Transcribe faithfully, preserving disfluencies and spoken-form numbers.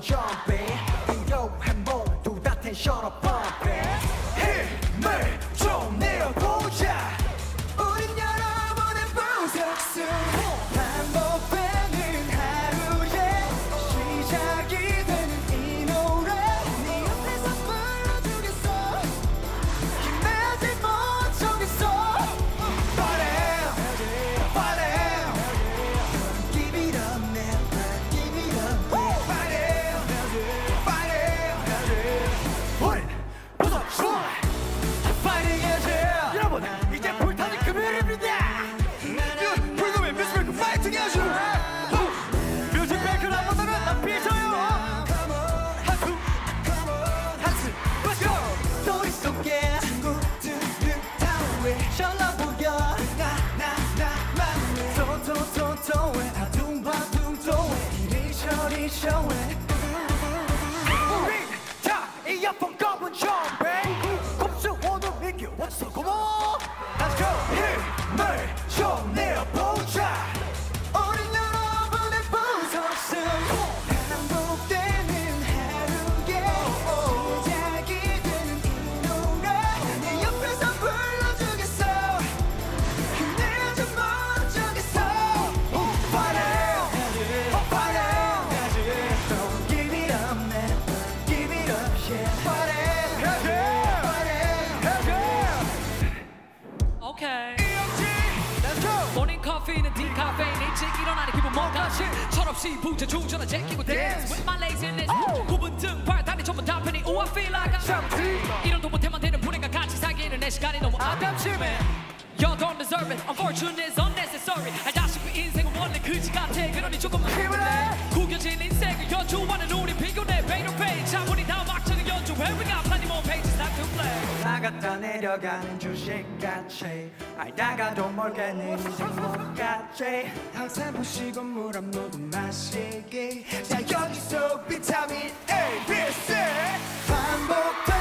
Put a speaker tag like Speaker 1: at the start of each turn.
Speaker 1: jumping 인도한 모두 다 텐션을 pumping 힘을 좀 내어보자 우린 여러분의 보석순 반복되는 하루에 시작이 되는 이 노래 네 옆에서 불러주겠어 힘내지 못하겠어 Party, party Give it up, never give it up Party, party 우린 보석순 파이팅해야지 여러분 이제 불타는 금요일입니다 불금의 뮤직뱅크 파이팅해야지 뮤직뱅크를 한 번더는 난 삐져요 한숨 한숨 Let's go 너희 속에 친구들은 다 왜 샬라 보여 나나나만 도도도도해 아둥바둥도해 이리저리 쇼해 우리 다 이어폰 꺼본 좀해 곱수 오늘 민규 왔어 고모 Let's go 힘을 좀 내어보자 우린 여러분의 보석순 반복되는 하루에 시작이 되는 이 노래 내 옆에서 불러주겠어 힘내지 못하겠어 Party, party Don't give it up, never give it up, yeah Party,
Speaker 2: 오케이.
Speaker 1: Let's go
Speaker 2: 모닝 커피는 디카페인 일찍 일어나는 기분 뭔가시 철없이 부재 충전을 제끼고 dance with my laziness 구분등 발다리 전부 다 편히 Oh I feel like I'm 이런 도 못해만 되는 분행과 같이 사귀는 내 시간이 너무 아담심해 You don't deserve it Unfortunate is unnecessary 알다시피 인생은 원래 그지 같아 그러니 조금만 힘을 내 구겨진 인생을 연주하는 우리 피곤해 Pain or pain 차분히 다 막차는 연주회 We got plenty more pages time to play
Speaker 1: 나갔다 내려가는 주식같이 알다가도 모르겠는 인생같이 항상 보시고 물 한 모금 마시기 자 여기서 비타민 A, B, C 반복